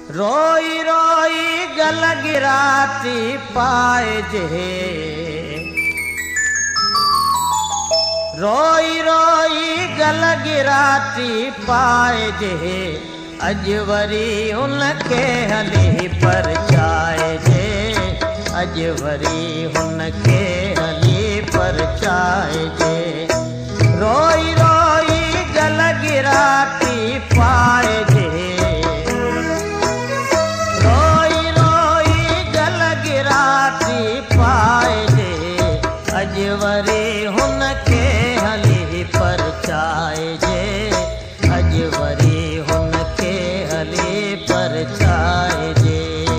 रोई रोई गल गिराती पाए जे, रोई रोई गल गिराती पाए जे, अजवरी उनके हली पर चाए जे, अजवरी उनके हली पर चाए जे। रोई रोई गल गिराती पाए जे, रोई रोई गल गिराती पाए जे, अजवरी उनके हली पर चाए जे, अजवरी उनके हली पर चाए जे।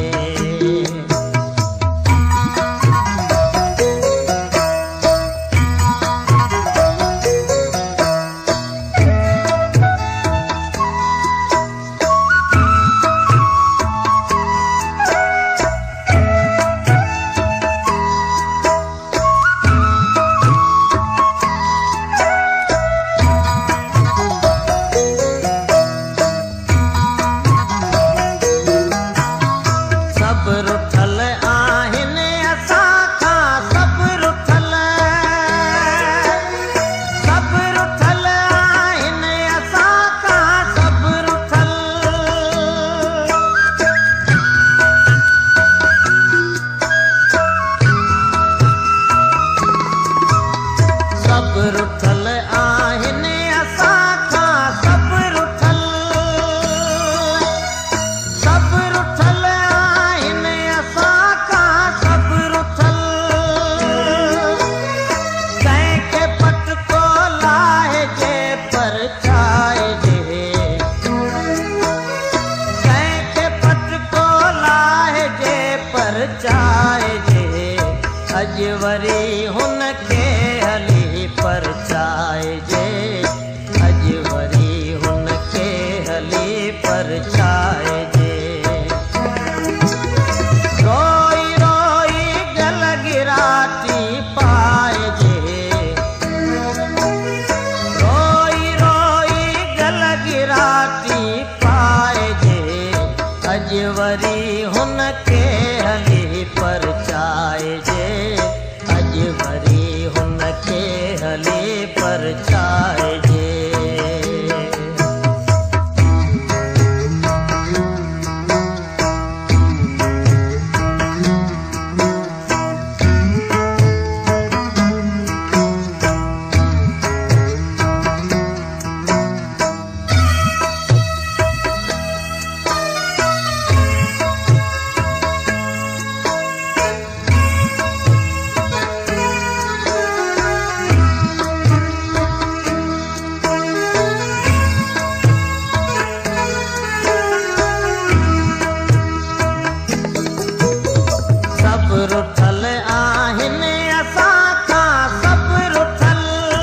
अजवरी हुनके हली पर चाए जे, अजवरी हुनके हली पर चाए जे। रोई रोई गल गिराती पाए जे, रोई रोई गल गिराती पाए जे, अजवरी हुनके हली पर चाए जे, अजवरी हुनके हली पर चाए जे। रुठल आहिनि असां खां सब रुठल,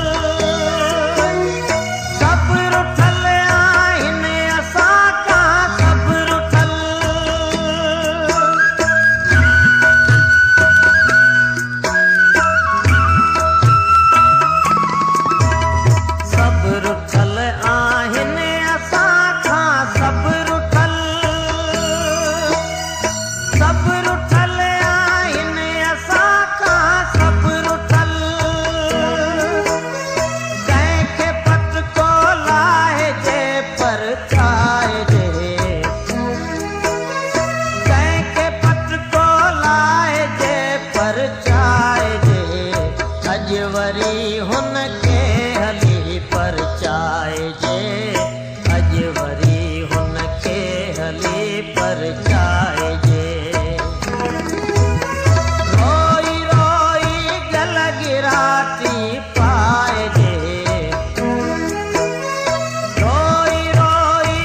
सब रुठल आहिनि असां खां सब रुठल, सब रुठल आहिनि असां खां सब रुठल, सब रुठल अजवरी हुनके हली पर चाए जे, अजवरी हुनके हली पर चाए जे। रोई रोई गल गिराती पाए जे, रोई रोई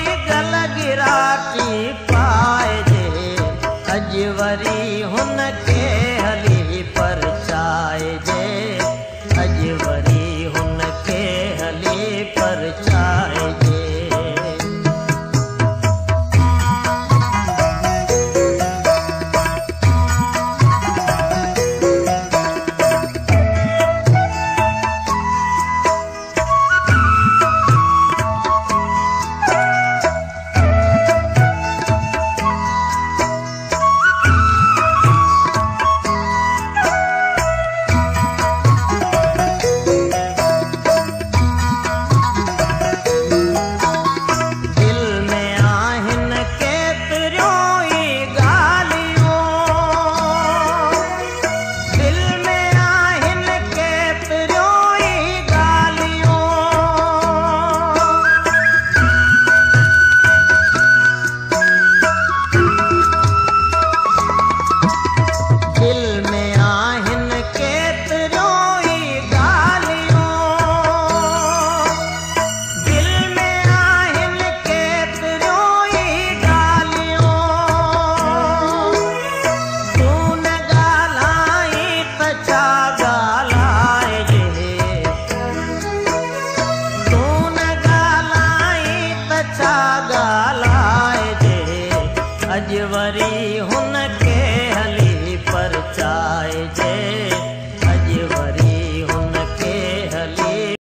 छा ॻाल्हाइजे, अॼु वरी हुन